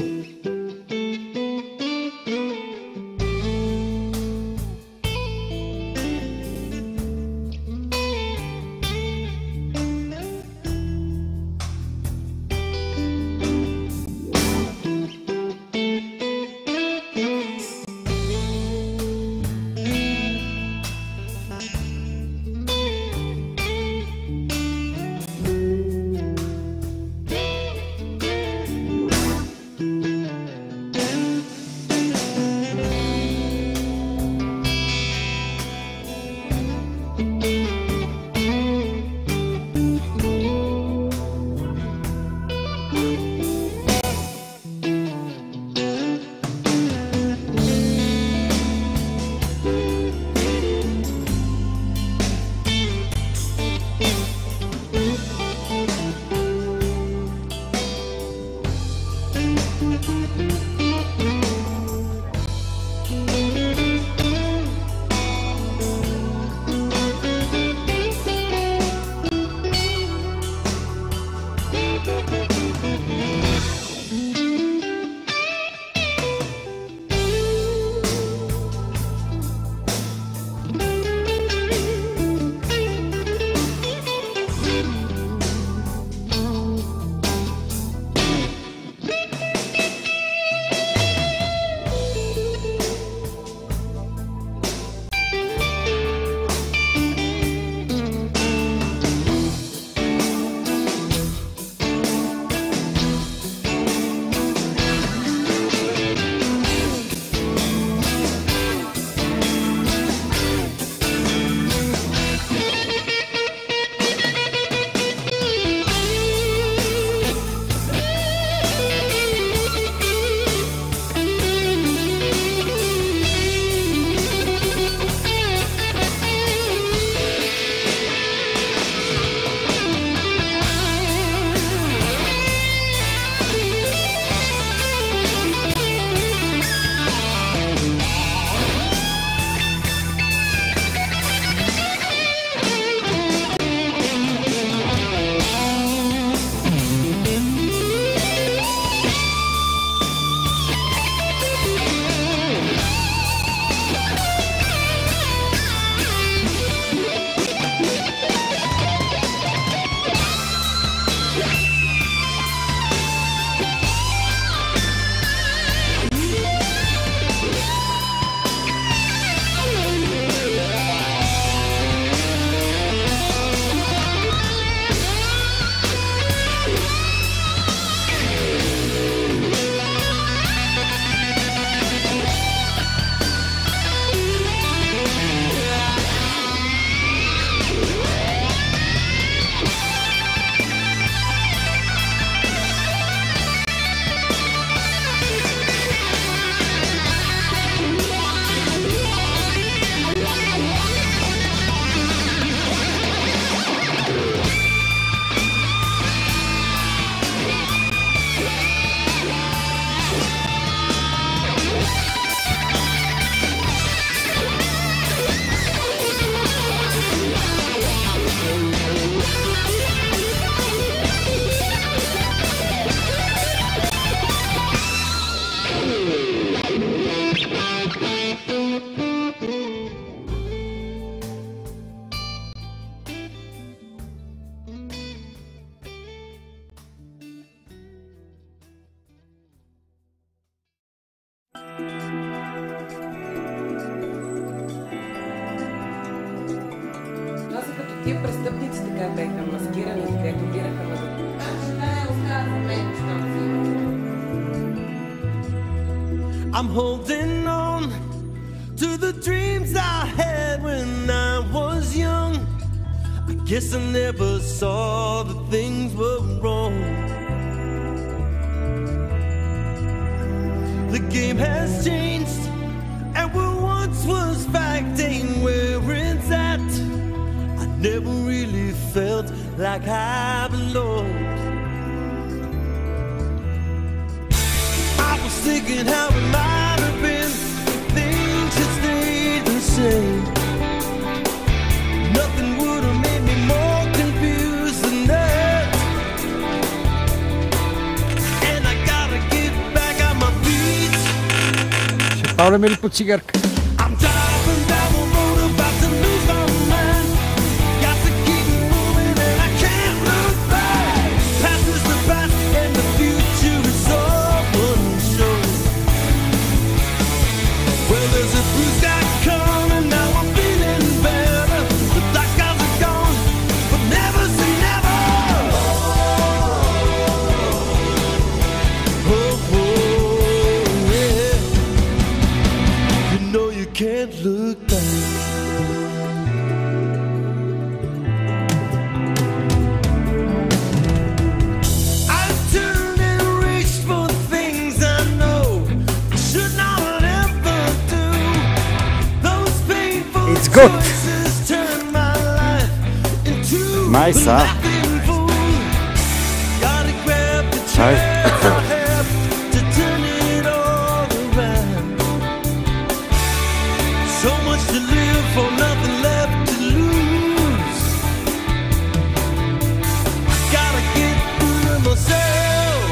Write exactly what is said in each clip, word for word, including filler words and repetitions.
Тия престъпници така беха маскирани, където бираха на I'm holding on to the dreams I had when I was young. I guess I never saw that things were wrong. The game has changed, and what once was fact ain't where it's at. I never really felt like I belonged. I was thinking how it might have been if things had stayed the same. Nothing would have made me more confused than that. And I gotta get back, I Оставяме ли под цигарка? Can't look back. I've turned and reached for things I know I should not ever do. Those painful It's good. choices turn my life into Nice, a huh? laughing fool. Gotta grab the chance I have to turn it all around. So much to live for, nothing left to lose. I gotta get through to myself.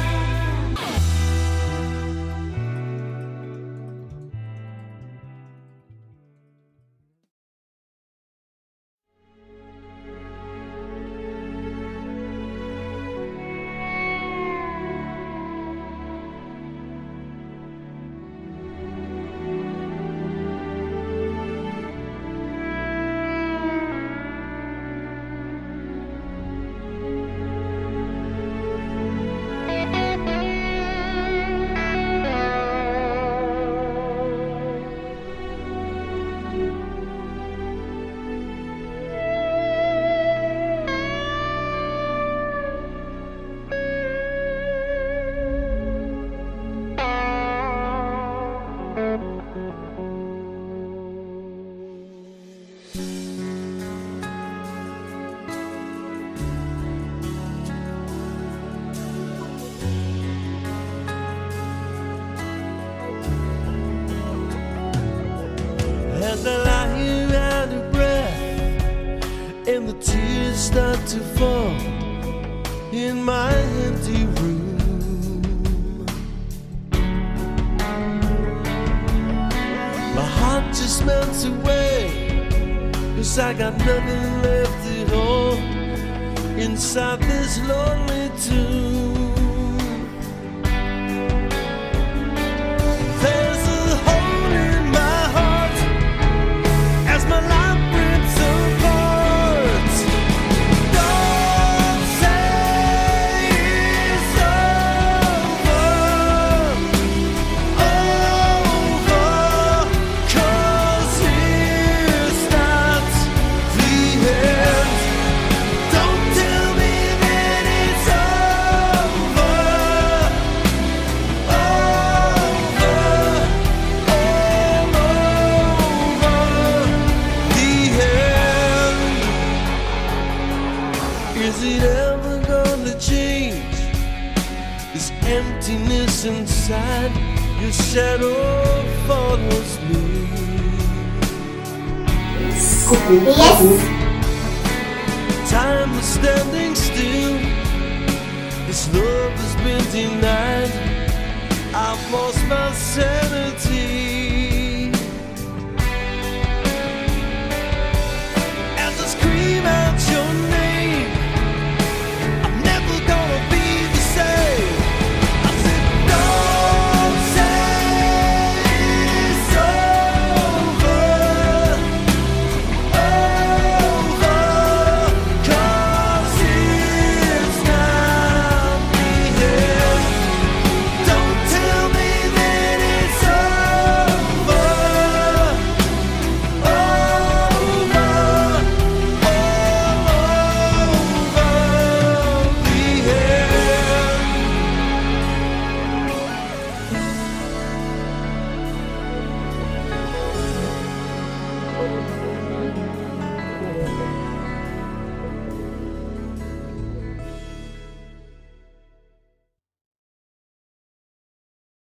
As I lie here out of breath and the tears start to fall in my empty room, my heart just melts away, 'cause I got nothing left at all inside this lonely tomb. There's a hole in my heart as my life rips apart. Don't say it's over, over, 'cause it's not the end. Don't tell me that it's over, over, all over the end. Is it ever gonna change this emptiness inside? Your shadow follows me. Yes. Time is standing still. This love has been denied. I've lost my